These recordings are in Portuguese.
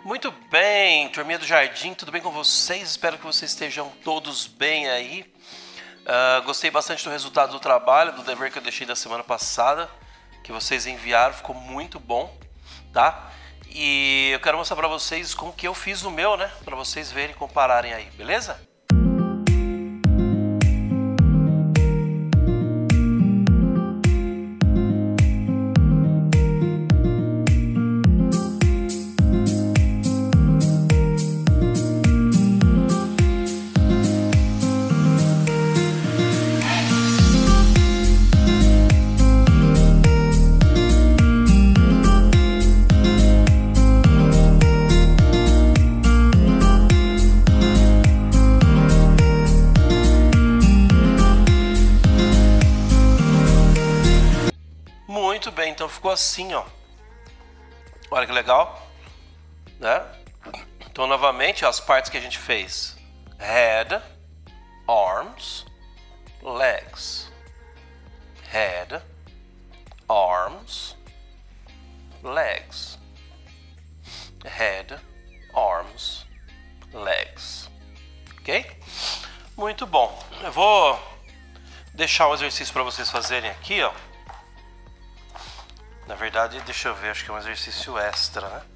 Muito bem, turminha do Jardim, tudo bem com vocês? Espero que vocês estejam todos bem aí. Gostei bastante do resultado do trabalho, do dever que eu deixei da semana passada, que vocês enviaram, ficou muito bom, tá? E eu quero mostrar pra vocês como que eu fiz o meu, né? Pra vocês verem e compararem aí, beleza? Muito bem, então ficou assim, ó. Olha que legal, né? Então, novamente, as partes que a gente fez: head, arms, legs. Head, arms, legs. Head, arms, legs. Ok? Muito bom. Eu vou deixar um exercício para vocês fazerem aqui, ó. Na verdade, deixa eu ver, acho que é um exercício extra, né?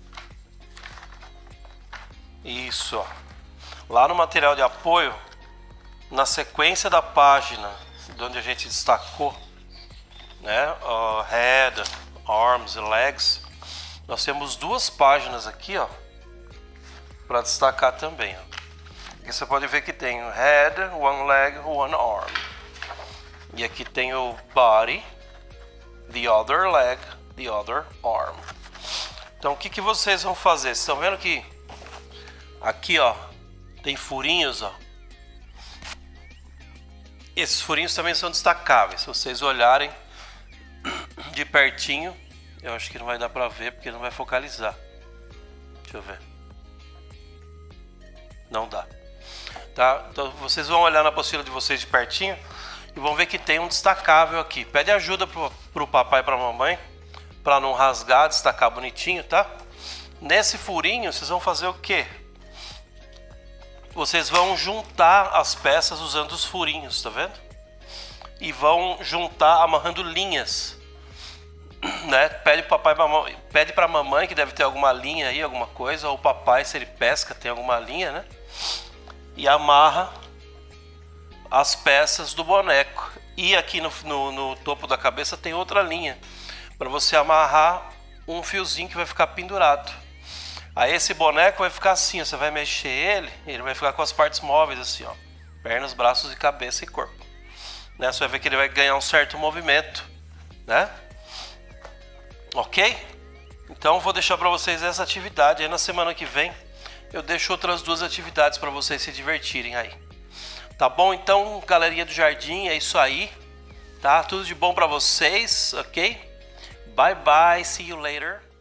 Isso, ó. Lá no material de apoio, na sequência da página, de onde a gente destacou, né? Head, arms e legs, nós temos duas páginas aqui, ó, para destacar também, ó. Aqui você pode ver que tem o head, one leg, one arm. E aqui tem o body, the other leg, the other arm. Então o que vocês vão fazer? Vocês estão vendo que aqui, ó, tem furinhos, ó. Esses furinhos também são destacáveis. Se vocês olharem de pertinho, eu acho que não vai dar pra ver porque não vai focalizar. Deixa eu ver. Não dá. Tá? Então vocês vão olhar na apostila de vocês de pertinho e vão ver que tem um destacável aqui. Pede ajuda pro papai e pra mamãe para não rasgar, destacar bonitinho, tá? Nesse furinho, vocês vão fazer o quê? Vocês vão juntar as peças usando os furinhos, tá vendo? E vão juntar amarrando linhas, né? Pede para mamãe, que deve ter alguma linha aí, alguma coisa, ou o papai, se ele pesca, tem alguma linha, né? E amarra as peças do boneco. E aqui no topo da cabeça tem outra linha, para você amarrar um fiozinho que vai ficar pendurado. Aí esse boneco vai ficar assim, ó, você vai mexer ele vai ficar com as partes móveis assim, ó, pernas, braços e cabeça e corpo, né? Você vai ver que ele vai ganhar um certo movimento, né? Ok? Então vou deixar para vocês essa atividade. Aí na semana que vem eu deixo outras duas atividades para vocês se divertirem aí. Tá bom? Então, galerinha do Jardim, é isso aí, tá? Tudo de bom para vocês, ok? Bye bye, see you later.